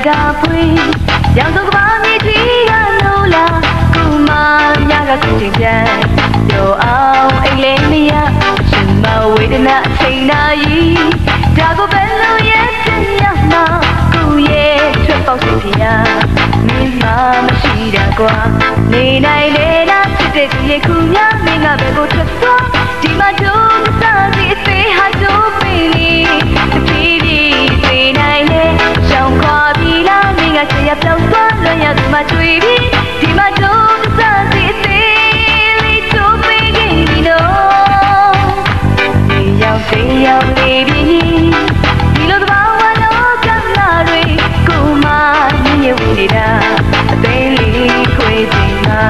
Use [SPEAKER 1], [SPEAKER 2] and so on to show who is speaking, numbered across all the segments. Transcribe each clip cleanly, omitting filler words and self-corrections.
[SPEAKER 1] ကဖွင့်ရောင်စုံကဘာမြေကြီးကလို့လာကုမာမြကခုတင်ပြန်ပြောအောင်အိတ်လေးမရရှင်မဝေဒနာချိန်နာရီဒါကိုဘယ်လိုရဲ့တင်ရမှာကိုရဲ့ထွက်ပေါက်စီဖျားမင်းမမရှိတာကွာနေနိုင်လေလားဖြစ်တဲ့ဒီခုများမင်းကဘယ်ကိုထွက်သွားဒီမှာတို့မစားစီအသေးဟာတို့ပင်လေးတပြေးပြေးသေးနိုင်လေရှောင်းခွာပြီလားမင်းကချရပြောင်းသွားလွန်ရသူမှတွေ့ပြီဒီမှာတို့မစားစီအသေးလေးတို့ပင်ကြီးနော်ဒီရောက်သေးရောက်နေပြီဒီလိုတဘာဝလောကနာတွေကိုမှမြင်ရဝင်နေတာအသေးလေးခွေးစင်မှာ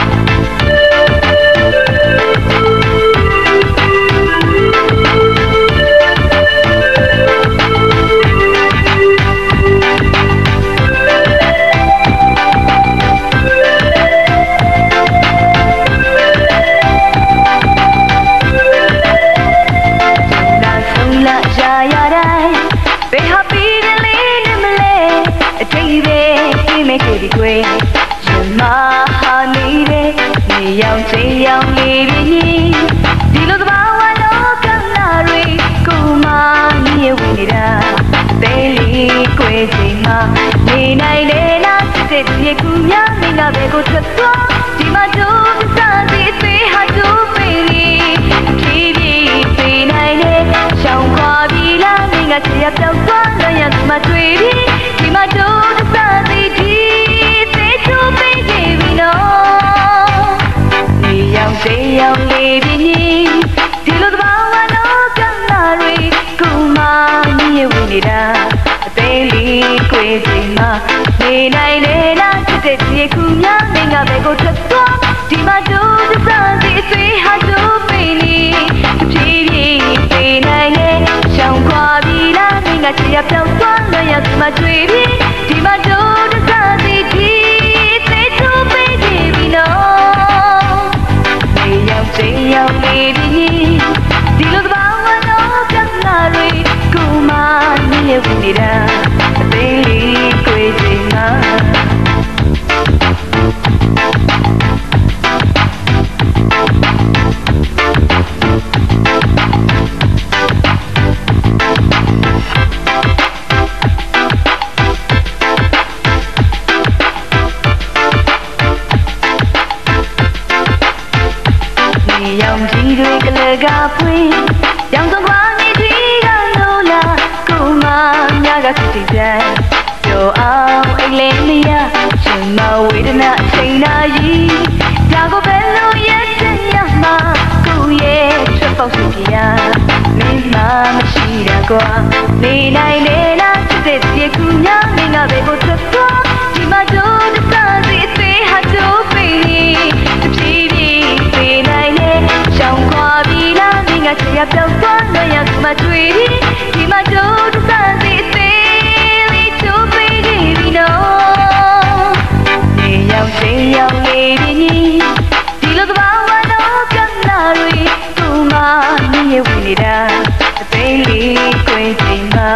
[SPEAKER 1] ရောင်ချေရောင်လေးပြင်းဒီလိုသဘာဝလောကနာတွေကိုမှမြင်ဝင်နေတာတဲလေးကွယ်ချိန်မှာနေနိုင်လေလားတဲ့ဒီကူများမင်းကဘယ်ကိုထွက်သွားဒီမှာတို့မစားစီအသေးဟာတို့ပင်လေးဖြည်းဖြည်းပေးနိုင်လေရှောင်းခွာပြီလားမင်းကချရပြောင်းသွားလွန်ရသူမှတွေ့ပြီဒီမှာတို့မစားစီဒီသေးချိုးပေးကြပြီနော်သေးရောက်လေပြီဒီလိုသဘာဝလောကနာတွေကိုမှမြင်ဝင်နေတာအသေးလေးကိုယ်စီမှာနေနိုင်လေလားဖြစ်တဲ့ဒီခုများမင်းကဘယ်ကိုထွက်သွားဒီမှာတို့သစားစီအသေးဟာတို့ပင်လေးတပြေးပြေးပေးနိုင်လေရှောင်းခွာပြီလားမင်းကချရပြောင်းသွားလွန်ရသူမှတွေ့ပြီဒီမှာတို့သစားစီဒီသေးချိုးပေးကြပြီနော်သေးရောက်နေပြီဒီလိုသဘာဝလောကနာတွေကိုမှမြင်ရဝင်နေတာအသေးလေးကိုယ်ချိန်မှာရောင်ကြီးတွေကလည်းကဖွင့်ရောင်စုံကွာမြေကြီးကလို့လာကိုမမြကခုတင်ပြန်ပြောအောင်အိတ်လေးမရရှင်မဝေဒနာချိန်နာရီဒါကိုဘယ်လိုရဲ့တင်ရမှာကိုရဲ့ထွက်ပေါက်စီဖျားမင်းမမရှိတာကွာနေနိုင်လေလားဖြစ်တဲ့ဒီခုများမင်းကဘယ်ကိုထွက်သွားဒီမှာတို့သစားစီအသေးဟာတို့ပင်လေးတပြေးပြေးပေးနိုင်လေရှောင်းခွာပြီလားမင်းကချရပြောင်းသွားလွန်ရသူမှတွေ့ပြီဒီမှာတို့သစားစီအသေးလေးတို့ပင်ကြီးနော်ဒီရောက်သေးရောက်နေပြီဒီလိုသဘာဝလောကနာတွေကိုမှမြင်ရဝင်နေတာအသေးလေးကိုယ်ချိန်မှာ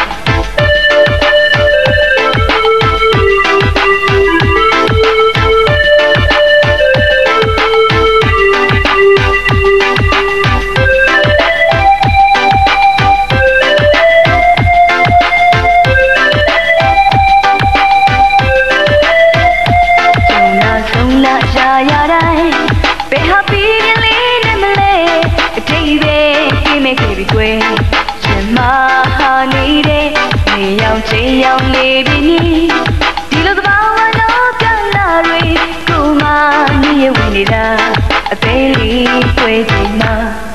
[SPEAKER 1] ရှင်မဟာနေတဲ့နေရောင်ချေရောင်လေးပြီဒီလိုသဘာဝလောကနာတွေကိုမှမြင်ရဝင်နေတာအသေးလေးကိုယ်ချိန်မှာ